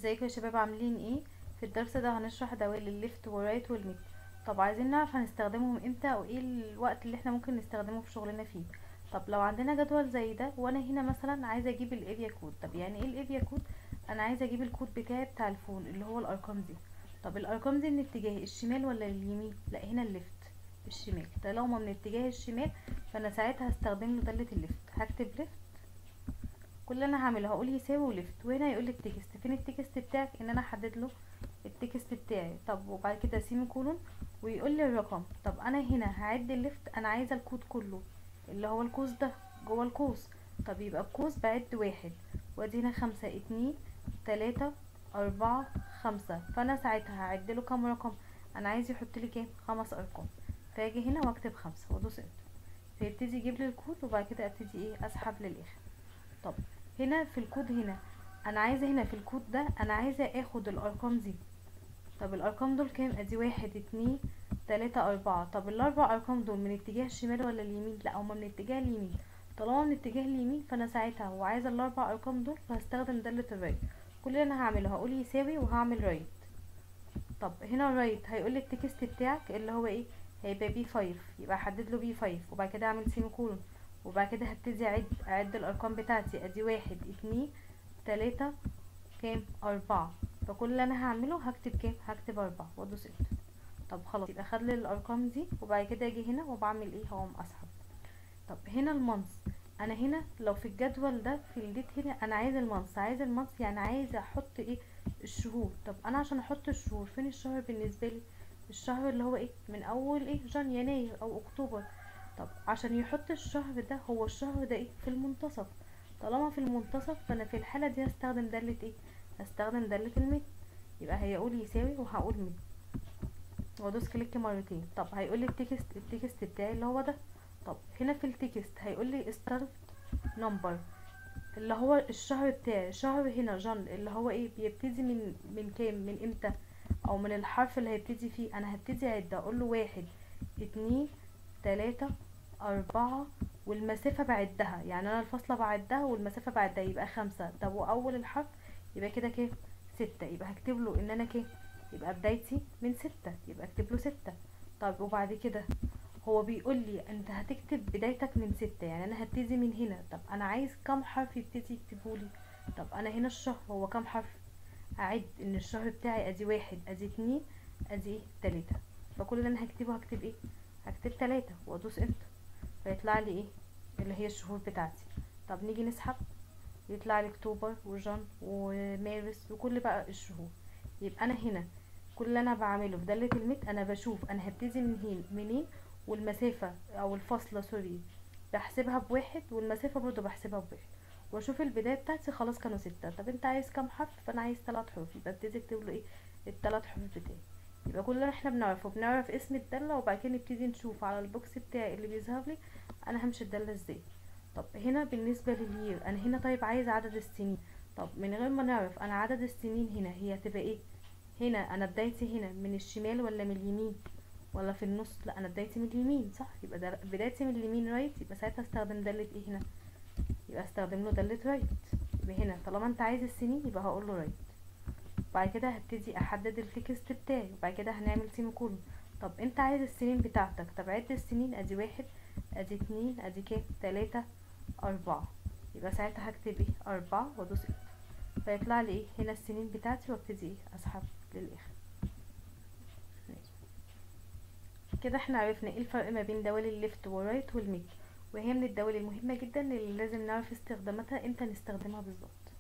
ازيكم يا شباب، عاملين ايه؟ في الدرس ده هنشرح دوال الليفت والرايت والميد. طب عايزين نعرف هنستخدمهم امتى او ايه الوقت اللي احنا ممكن نستخدمه في شغلنا فيه. طب لو عندنا جدول زي ده وانا هنا مثلا عايزه اجيب الاريا كود. طب يعني ايه الاريا كود؟ انا عايزه اجيب الكود بتاعي بتاع الفون اللي هو الارقام دي. طب الارقام دي من اتجاه الشمال ولا اليمين؟ لا، هنا الليفت الشمال. طالما من اتجاه الشمال فانا ساعتها هستخدم له دالة الليفت. هكتب ليفت، كل اللي انا هعمله هقول يساوي وليفت، وهنا يقول لي التكست. فين التكست بتاعك؟ ان انا احدد له التكست بتاعي. طب وبعد كده سيمي كولون ويقول لي الرقم. طب انا هنا هعد الليفت، انا عايزه الكود كله اللي هو القوس ده جوه القوس. طب يبقى القوس بعد واحد، وادي هنا خمسة، اتنين، تلاتة، اربعة، خمسة. فانا ساعتها هعد له كام رقم؟ انا عايز يحط لي كام؟ 5 ارقام. فاجي هنا واكتب 5 وادوس انتر، فيبتدي يجيب لي الكود. وبعد كده ابتدي ايه؟ اسحب للاخر. طب هنا في الكود، هنا انا عايزه هنا في الكود ده انا عايزه اخد الارقام دي. طب الارقام دول كام؟ ادي واحد، اتنين، تلاتة، اربعة. طب الاربع ارقام دول من اتجاه الشمال ولا اليمين؟ لا، هما من اتجاه اليمين. طالما من اتجاه اليمين فانا ساعتها وعايزه الاربع ارقام دول فهستخدم دالة الرايت. كل اللي انا هعمله هقول يساوي وهعمل رايت. طب هنا الرايت هيقول لي التكست بتاعك اللي هو ايه؟ هيبقى بي 5، يبقى احدد له بي 5 وبعد كده اعمل سيمي كولون. وبعد كده هبتدي اعد الارقام بتاعتي. ادي واحد، اتنين، تلاتة، كام؟ اربعة. فكل اللي انا هعمله هكتب كام؟ هكتب اربعة وادوس انتر. طب خلاص، يبقى خد لي الارقام دي. وبعد كده اجي هنا وبعمل ايه؟ هقوم اسحب. طب هنا المنص، انا هنا لو في الجدول ده في الديت هنا انا عايز المنص. عايز المنص يعني عايزه احط ايه؟ الشهور. طب انا عشان احط الشهور، فين الشهر بالنسبه لي؟ الشهر اللي هو ايه؟ من اول ايه؟ يناير او اكتوبر. طب عشان يحط الشهر ده، هو الشهر ده ايه؟ في المنتصف. طالما في المنتصف فانا في الحاله دي هستخدم داله ايه؟ هستخدم داله الميت. يبقى هيقول يساوي وهقول ميت وادوس كليك مرتين. طب هيقول لي التكست بتاعي اللي هو ده. طب هنا في التكست هيقول لي ستارت نمبر اللي هو الشهر بتاعي. شهر هنا جن اللي هو ايه؟ بيبتدي من كام؟ من امتى؟ او من الحرف اللي هيبتدي فيه. انا هبتدي اعد، اقول له واحد، اتنين، تلاتة، اربعة، والمسافة بعدها. يعني انا الفاصلة بعدها والمسافة بعدها، يبقى 5. طب واول الحرف يبقى كده كام؟ 6. يبقى هكتب له ان انا كام؟ يبقى بدايتي من 6، يبقى اكتب له 6. طب وبعد كده هو بيقول لي انت هتكتب بدايتك من 6، يعني انا هبتدي من هنا. طب انا عايز كم حرف يبتدي يكتبولي؟ طب انا هنا الشهر هو كم حرف؟ اعد ان الشهر بتاعي ادي واحد، ادي اتنين، ادي ايه؟ تلاتة. فكل اللي انا هكتبه هكتب ايه؟ هكتب 3 وادوس انتر، فيطلع لي ايه؟ اللي هي الشهور بتاعتي. طب نيجي نسحب، يطلع لي اكتوبر وجان ومارس وكل بقى الشهور. يبقى انا هنا كل اللي انا بعمله في دالة الميت، انا بشوف انا هبتدي منين، والمسافة او الفاصلة سوري بحسبها بواحد، والمسافة برضو بحسبها بواحد، واشوف البداية بتاعتي خلاص كانوا 6. طب انت عايز كام حرف؟ فانا عايز 3 حروف، يبقى ابتدي اكتب له ايه؟ ال3 حروف بتاعي. يبقى كل اللي احنا بنعرفه بنعرف اسم الدالة، وبعد كده نبتدي نشوف على البوكس بتاعي اللي بيظهر لي انا همشي الدالة ازاي. طب هنا بالنسبة للير انا هنا طيب عايز عدد السنين. طب من غير ما نعرف انا عدد السنين هنا هي هتبقى ايه؟ هنا انا بدايتي هنا من الشمال ولا من اليمين ولا في النص؟ لا، انا بدايتي من اليمين، صح؟ يبقى ده بدايتي من اليمين رايت. يبقى ساعتها استخدم دالة ايه هنا؟ يبقى استخدم له دالة رايت. يبقى هنا طالما انت عايز السنين يبقى هقول له رايت. بعد كده هبتدي احدد التكست بتاعي، وبعد كده هنعمل سيمي كولون. طب انت عايز السنين بتاعتك. طب عد السنين، ادي واحد، ادي اتنين، ادي كام؟ تلاتة، اربعة. يبقى ساعتها هكتب ايه؟ 4 وادوس انتر، فيطلع لي ايه؟ هنا السنين بتاعتي، وابتدي ايه؟ اسحب للاخر. ماشي. كده احنا عرفنا ايه الفرق ما بين دوال الليفت والرايت والميد، وهي من الدوال المهمة جدا اللي لازم نعرف استخداماتها امتى نستخدمها بالظبط.